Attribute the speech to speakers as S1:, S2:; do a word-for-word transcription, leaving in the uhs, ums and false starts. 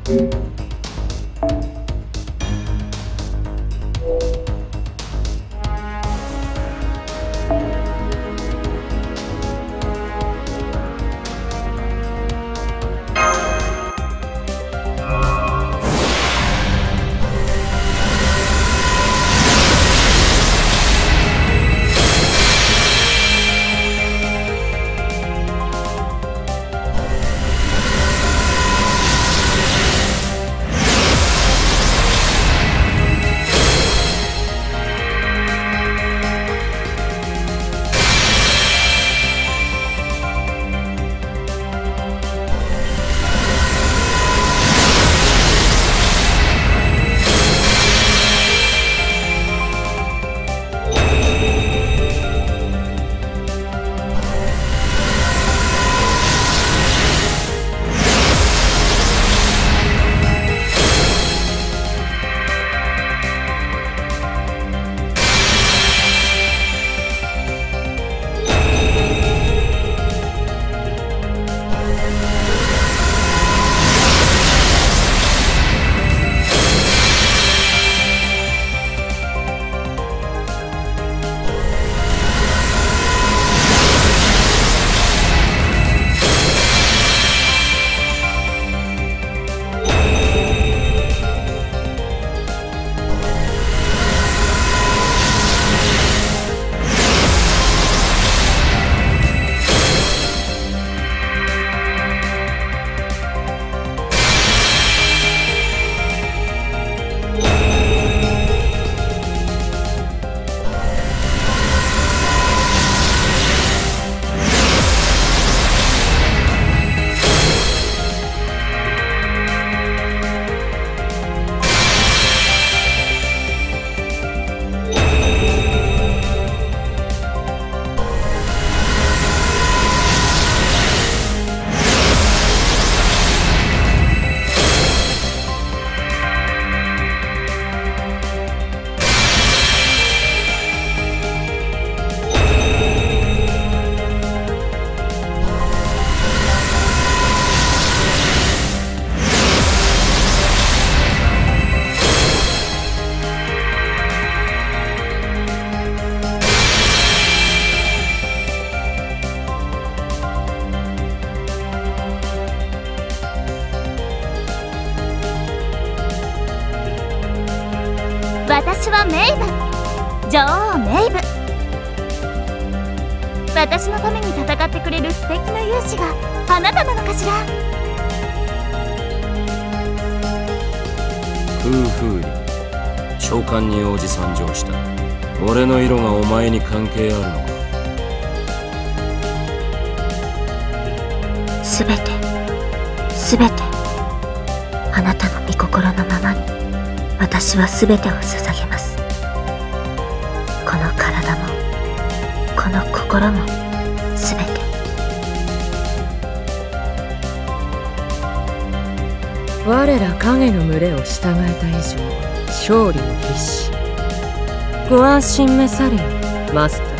S1: 私はメイブ、女王メイブ。私のために戦ってくれる素敵な勇士があなたなのかしら。
S2: 夫婦に召喚に応じ参上した。俺の色がお前に関係あるのか。
S3: すべてすべてあなたの御心のままに私はすべてを捧げます。この体もこの心もすべて。
S4: 我ら影の群れを従えた以上勝利に必死。ご安心召されよマスター。